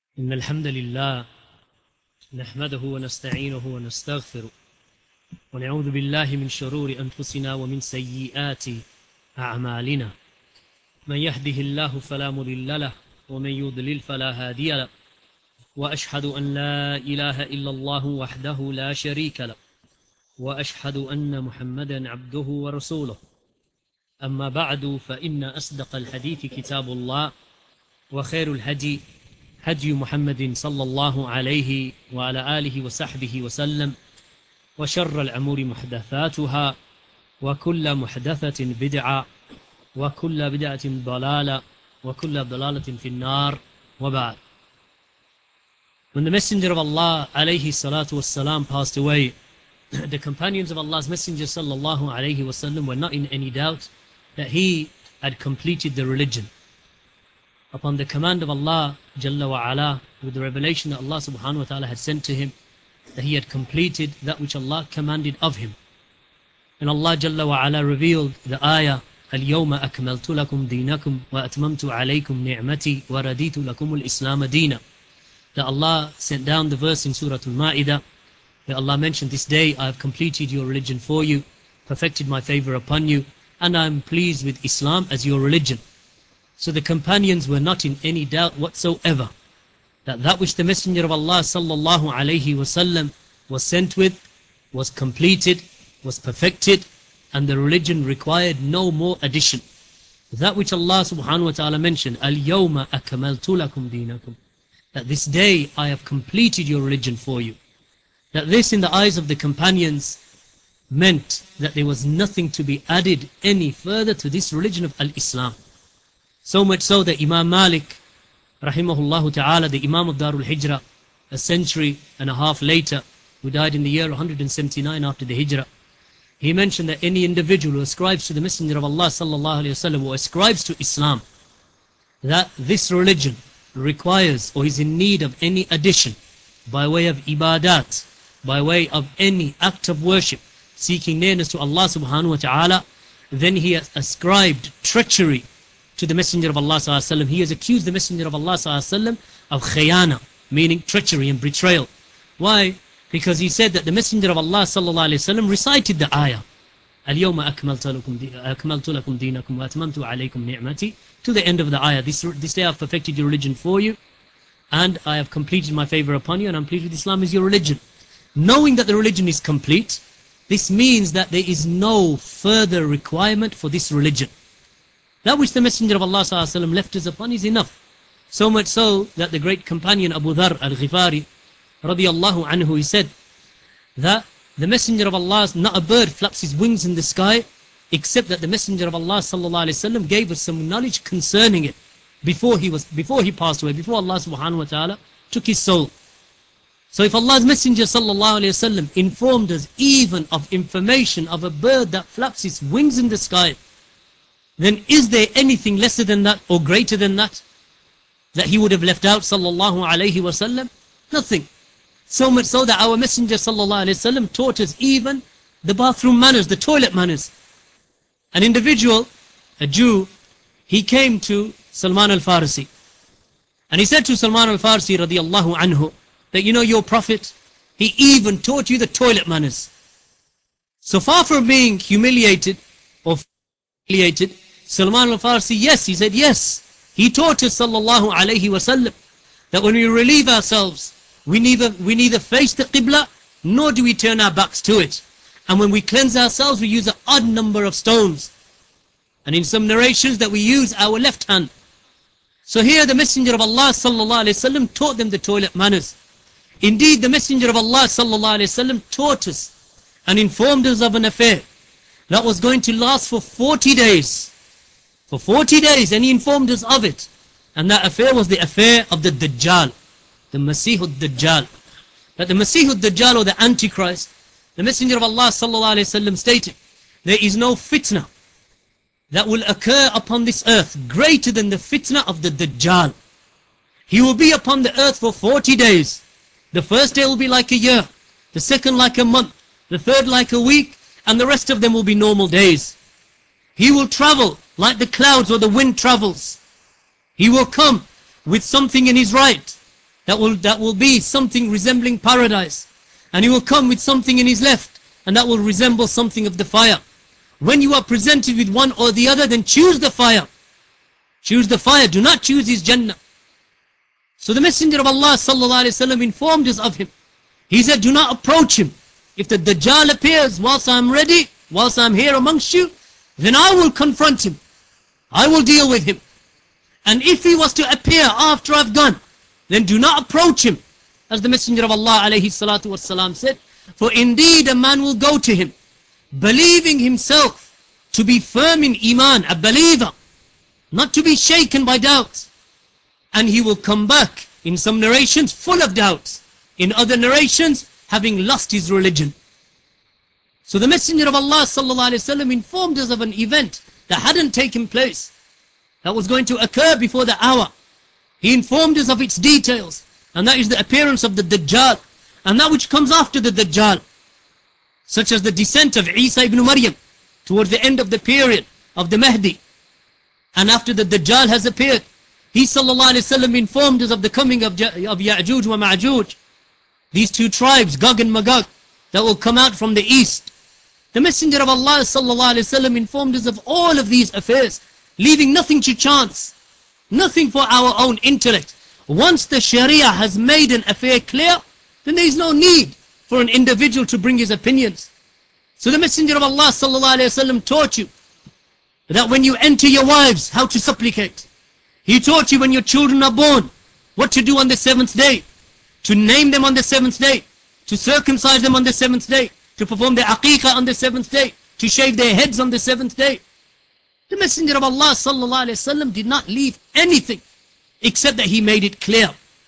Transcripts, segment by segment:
إن الحمد لله نحمده ونستعينه ونستغفره ونعوذ بالله من شرور أنفسنا ومن سيئات أعمالنا. من يهده الله فلا مضل له ومن يضلل فلا هادي له، وأشهد أن لا إله إلا الله وحده لا شريك له، وأشهد أن محمدا عبده ورسوله. أما بعد، فإن أصدق الحديث كتاب الله، وخير الهدي هدي محمد صلى الله عليه وعلى آله وصحبه وسلم، وشر الأمور محدثاتها، وكل محدثة بدعة، وكل بدعة ضلالة، وكل ضلالة في النار. وبعد. When the Messenger of Allah alayhi salatu wassalam passed away, the companions of Allah's Messenger sallallahu alayhi wasallam were not in any doubt that he had completed the religion. Upon the command of Allah Jalla wa Ala, with the revelation that Allah subhanahu wa ta'ala had sent to him, that he had completed that which Allah commanded of him. And Allah Jalla wa Ala revealed the ayah, اليوم أكملت لكم دينكم وأتممت عليكم نعمتي ورديت لكم الإسلام دينا. That Allah sent down the verse in Surah Al-Ma'idah, where Allah mentioned, this day I have completed your religion for you, perfected my favor upon you, and I am pleased with Islam as your religion. So the companions were not in any doubt whatsoever that that which the Messenger of Allah sallallahu alayhi wasallam was sent with was completed, was perfected, and the religion required no more addition. That which Allah subhanahu wa ta'ala mentioned, al-yawma akmaltu lakum dinakum, that this day I have completed your religion for you. That this, in the eyes of the companions, meant that there was nothing to be added any further to this religion of al-Islam. So much so that Imam Malik, rahimahullah ta'ala, the Imam of Darul Hijrah, a century and a half later, who died in the year 179 after the Hijrah, he mentioned that any individual who ascribes to the Messenger of Allah sallallahu alayhi wasallam, or ascribes to Islam, that this religion requires or is in need of any addition by way of ibadat, by way of any act of worship, seeking nearness to Allah subhanahu wa ta'ala, then he has ascribed treachery to the Messenger of Allah sallallahu alaihi wasallam. He has accused the Messenger of Allah sallallahu alaihi wasallam of khayana, meaning treachery and betrayal. Why? Because he said that the Messenger of Allah sallallahu alaihi wasallam recited the ayah, اليوم أكملت لكم دينكم وأتممت عليكم نعمتي, to the end of the ayah. This day I have perfected your religion for you, and I have completed my favor upon you, and I'm pleased with Islam as your religion. Knowing that the religion is complete, this means that there is no further requirement for this religion. That which the Messenger of Allah ﷺ left us upon is enough. So much so that the great companion Abu Dharr al-Ghifari radiyallahu anhu, he said that the Messenger of Allah, not a bird flaps his wings in the sky, except that the Messenger of Allah ﷺ gave us some knowledge concerning it before he passed away, before Allah subhanahu wa ta'ala took his soul. So if Allah's Messenger sallallahu alayhi wasallam informed us even of information of a bird that flaps its wings in the sky, then is there anything lesser than that or greater than that he would have left out sallallahu alayhi wasallam? Nothing. So much so that our Messenger sallallahu alayhi wasallam taught us even the bathroom manners, the toilet manners. An individual, a Jew, he came to Salman al-Farsi, and he said to Salman al-Farsi radiyallahu anhu that, you know, your Prophet, he even taught you the toilet manners. So far from being humiliated, Salman al-Farsi, yes, he said, yes, he taught us sallallahu alayhi wasallam that when we relieve ourselves, we neither face the Qibla nor do we turn our backs to it. And when we cleanse ourselves, we use an odd number of stones. And in some narrations that we use our left hand. So here the Messenger of Allah sallallahu alayhi wasallam taught them the toilet manners. Indeed, the Messenger of Allah sallallahu alayhi wasallam taught us and informed us of an affair that was going to last for 40 days. For 40 days, and he informed us of it. And that affair was the affair of the Dajjal, the Masih al-Dajjal. That the Masih al-Dajjal, or the Antichrist, the Messenger of Allah sallallahu alayhi wasallam stated, there is no fitna that will occur upon this earth greater than the fitna of the Dajjal. He will be upon the earth for 40 days. The first day will be like a year, the second like a month, the third like a week, and the rest of them will be normal days. He will travel like the clouds or the wind travels. He will come with something in his right that will be something resembling paradise. And he will come with something in his left, and that will resemble something of the fire. When you are presented with one or the other, then choose the fire. Choose the fire, do not choose his Jannah. So the Messenger of Allah sallallahu alaihi wasallam informed us of him. He said, do not approach him. If the Dajjal appears whilst I am ready, whilst I am here amongst you, then I will confront him. I will deal with him. And if he was to appear after I've gone, then do not approach him. As the Messenger of Allah alayhi salatu wasalam said, for indeed a man will go to him, believing himself to be firm in Iman, a believer, not to be shaken by doubts. And he will come back, in some narrations, full of doubts. In other narrations, having lost his religion. So the Messenger of Allah sallallahu alaihi wasallam informed us of an event that hadn't taken place, that was going to occur before the hour. He informed us of its details, and that is the appearance of the Dajjal, and that which comes after the Dajjal, such as the descent of Isa ibn Maryam towards the end of the period of the Mahdi. And after the Dajjal has appeared, he sallallahu alaihi wasallam informed us of the coming of Ya'juj wa Ma'juj, these two tribes, Gog and Magog, that will come out from the east. The Messenger of Allah sallallahu alaihi wasallam informed us of all of these affairs, leaving nothing to chance, nothing for our own intellect. Once the Sharia has made an affair clear, then there is no need for an individual to bring his opinions. So the Messenger of Allah sallallahu alaihi wasallam taught you that when you enter your wives, how to supplicate. He taught you when your children are born, what to do on the 7th day, to name them on the 7th day, to circumcise them on the 7th day, to perform their aqiqah on the 7th day, to shave their heads on the 7th day. The Messenger of Allah sallallahu alaihi wasallam did not leave anything except that he made it clear.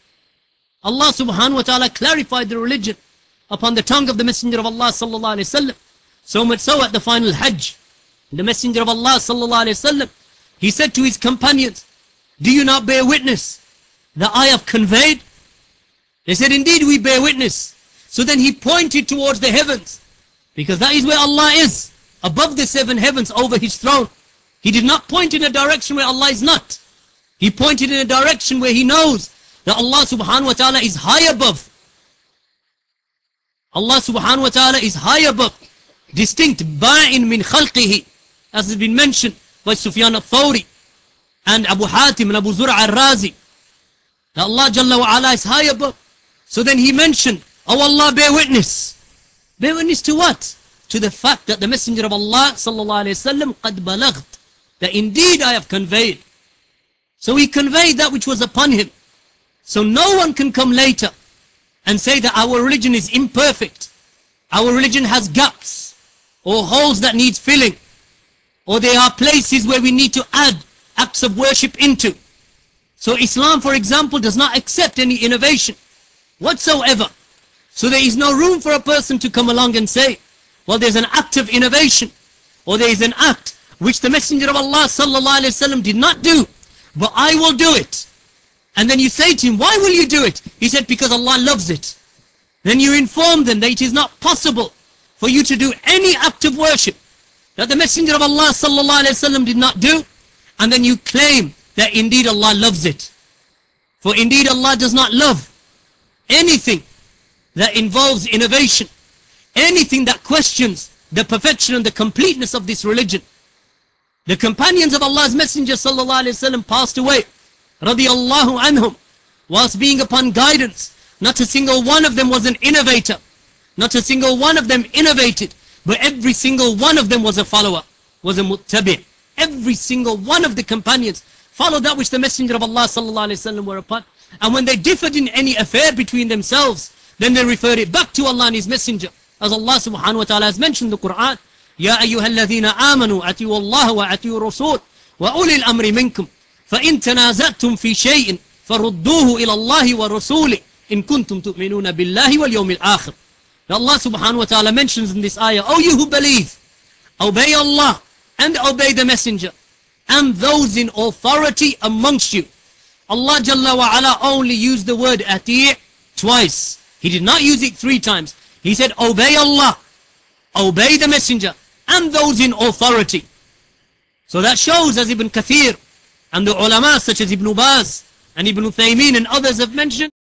Allah subhanahu wa ta'ala clarified the religion upon the tongue of the Messenger of Allah sallallahu alaihi wasallam. So much so at the final Hajj, the Messenger of Allah sallallahu alaihi wasallam, he said to his companions, do you not bear witness that I have conveyed? They said, indeed we bear witness. So then he pointed towards the heavens, because that is where Allah is, above the 7 heavens over his throne. He did not point in a direction where Allah is not. He pointed in a direction where he knows that Allah subhanahu wa ta'ala is high above. Allah subhanahu wa ta'ala is high above, distinct, ba'in min khalqihi, as has been mentioned by Sufyan al-Thawri and Abu Hatim and Abu Zur'a al-Razi, that Allah Jalla wa Ala is high above. So then he mentioned, oh Allah, bear witness. Bear witness to what? To the fact that the Messenger of Allah sallallahu alayhi wasallam qad balaght, that indeed I have conveyed. So he conveyed that which was upon him. So no one can come later and say that our religion is imperfect, our religion has gaps or holes that need filling, or there are places where we need to add acts of worship into. So Islam, for example, does not accept any innovation whatsoever. So there is no room for a person to come along and say, well, there's an act of innovation, or there is an act which the Messenger of Allah sallallahu alaihi wasallam did not do, but I will do it. And then you say to him, why will you do it? He said, because Allah loves it. Then you inform them that it is not possible for you to do any act of worship that the Messenger of Allah sallallahu alaihi wasallam did not do, and then you claim that indeed Allah loves it. For indeed Allah does not love anything that involves innovation, anything that questions the perfection and the completeness of this religion. The companions of Allah's Messenger sallallahu alaihi wasallam passed away, radiyallahu anhum, whilst being upon guidance. Not a single one of them was an innovator. Not a single one of them innovated, but every single one of them was a follower, was a muttabi'. Every single one of the companions followed that which the Messenger of Allah sallallahu alaihi wasallam were upon. And when they differed in any affair between themselves, then they referred it back to Allah and His Messenger. As Allah subhanahu wa ta'ala has mentioned in the Quran, يا أيها الذين آمنوا أطيعوا الله وأطيعوا الرسول وأولي الأمر منكم فإن تنازعتم في شيء فردوه إلى الله والرسول إن كنتم تؤمنون بالله واليوم الآخر. Allah subhanahu wa ta'ala mentions in this ayah, O you who believe, obey Allah and obey the Messenger and those in authority amongst you. Allah Jalla wa Ala only used the word ati' twice. He did not use it 3 times. He said, obey Allah, obey the Messenger and those in authority. So that shows, as Ibn Kathir and the ulama such as Ibn Baz and Ibn Uthaymeen and others have mentioned,